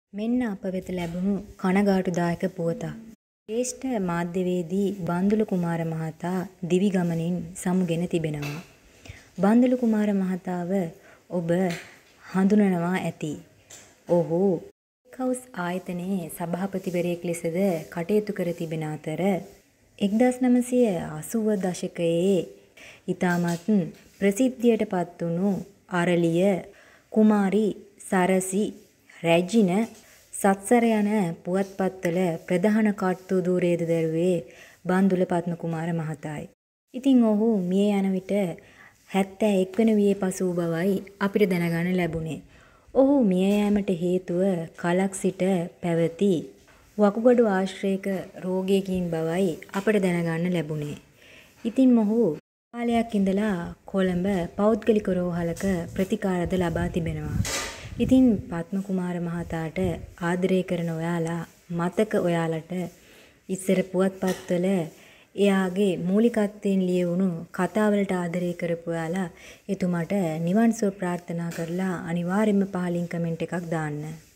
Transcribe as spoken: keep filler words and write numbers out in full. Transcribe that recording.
මෙන්න අප වෙත ලැබුණු කනගාටුදායක පුවතක්. ශ්‍රේෂ්ඨ මාධ්‍යවේදී බන්දුල කුමාර මහතා දිවි ගමනින් සමුගෙන තිබෙනවා. බන්දුල කුමාර මහතාව ඔබ හඳුනනවා ඇති. ඔහු හවුස් ආයතනයේ සභාපතිවරයෙක් ලෙසද කටයුතු කර තිබෙන අතර එක්දාස් නවසිය අසූව දශකයේ ඉතාමත් ප්‍රසිද්ධියට පත්වුණු අරලිය කුමාරි සරසි රැජින සත්සර යන පුවත්පත්වල ප්‍රධාන කර්තෘදූරයද දැරුවේ බන්දුල පද්මකුමාර මහතායි. ඉතින් ඔහු මිය යන විට හැත්තෑ එක් වන වියේ පසු වූ බවයි අපිට දැනගන්න ලැබුණේ. ඔහු මිය යාමට හේතුව කලක් සිට පැවති වකුගඩු ආශ්‍රයක රෝගයකින් බවයි අපට දැනගන්න ලැබුණේ. ඉතින් මොහු කාලයක් ඉඳලා කොළඹ පෞද්ගලික රෝහලක ප්‍රතිකාරද ලබා තිබෙනවා. ඉතින් පද්මකුමාර මහතාට ආදරය කරන ඔයාලා මතක ඔයාලට ඉස්සර පුවත්පත්වල එයාගේ මූලිකත්වයෙන් ලියවුණු කතාවලට ආදරය කරපු ඔයාලා එතුමාට නිවන් සුව ප්‍රාර්ථනා කරලා අනිවාර්යයෙන්ම පහලින් කමෙන්ට් එකක් දාන්න.